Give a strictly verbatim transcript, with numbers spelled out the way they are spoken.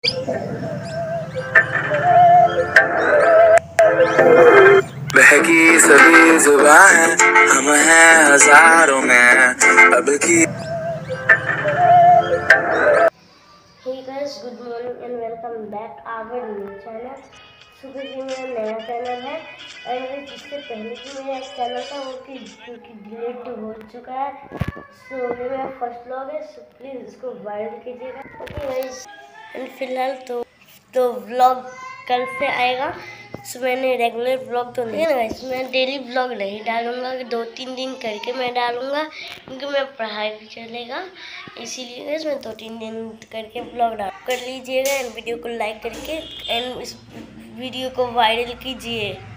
बहकी सभी जुबान है, हम हैं हजारों में अब की। Hey guys, good morning and welcome back our new channel। सुबह जी मेरा नया चैनल है एंड जिससे पहले भी मेरा एक चैनल था वो कि जो कि डिलीट हो चुका है। सो ये मेरा फर्स्ट व्लॉग है, सो प्लीज़ इसको वायरल कीजिएगा। ओके गाइस, एंड फिलहाल तो तो व्लॉग कल से आएगा। सो मैंने रेगुलर व्लॉग तो नहीं ना, मैं डेली व्लॉग नहीं डालूंगा, दो तीन दिन करके मैं डालूंगा क्योंकि मैं पढ़ाई भी चलेगा, इसीलिए गाइस मैं दो तीन दिन करके व्लॉग डाल कर लीजिएगा एंड वीडियो को लाइक करके एंड इस वीडियो को वायरल कीजिए।